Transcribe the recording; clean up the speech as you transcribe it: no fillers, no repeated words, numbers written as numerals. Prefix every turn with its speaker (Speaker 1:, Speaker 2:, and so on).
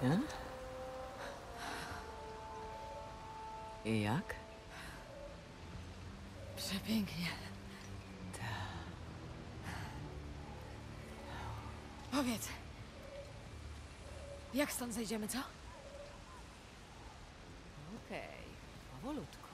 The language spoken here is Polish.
Speaker 1: Nie? I jak?
Speaker 2: Przepięknie. Powiedz. Jak stąd zejdziemy, co?
Speaker 1: Okej, powolutku.